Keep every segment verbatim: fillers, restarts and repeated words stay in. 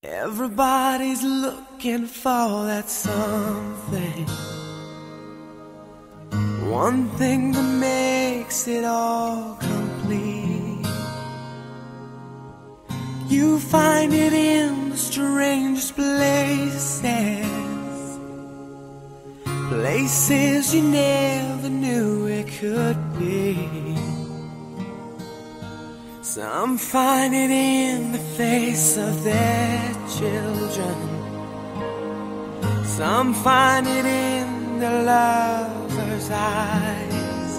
Everybody's looking for that something, one thing that makes it all complete. You find it in the strangest places, places you never knew it could be. Some find it in the face of their children, some find it in their lover's eyes.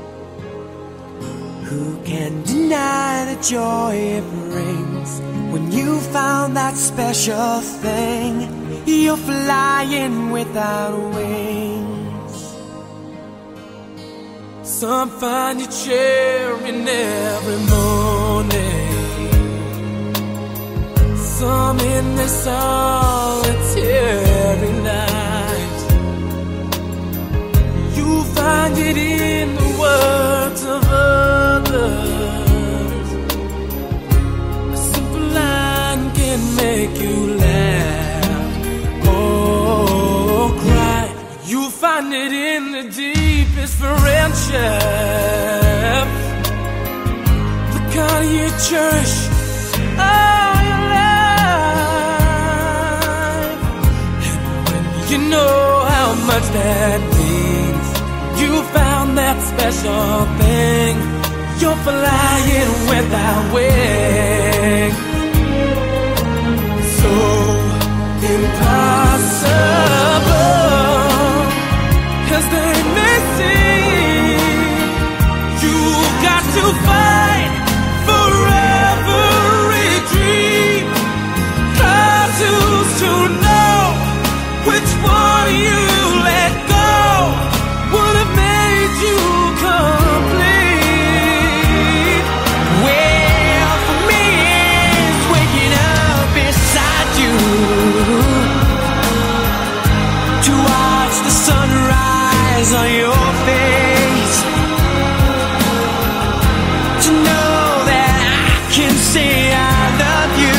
Who can deny the joy it brings when you found that special thing? You're flying without wings. Some find you cheering every morning, some in their solitary night. You find it in the words of others. A simple line can make you laugh or cry. You find it in the deepest friendship, the kind you cherish all your life. And when you know how much that means, you found that special thing. You're flying without wings. So impossible as they may seem, you've got to fight for every dream. Try to, to know which one you let go would have made you complete. Well, for me it's waking up beside you to watch the sunrise on your face, to know that I can say I love you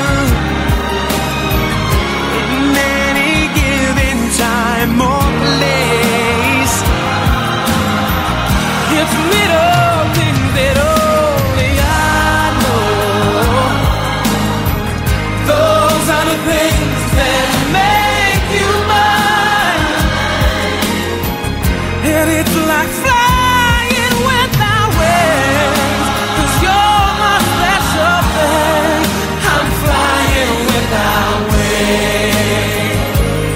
in any given time or place. It's little things that only I know. Those are the things that make you mine. And it's like flying without wings, 'cause you're my special thing. I'm flying without wings.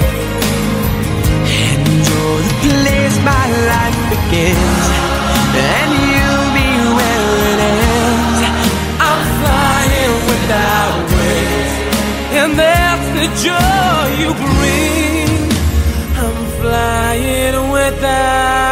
And you're the place my life begins, and you'll be where it ends. I'm flying without wings, and that's the joy you bring. I'm flying without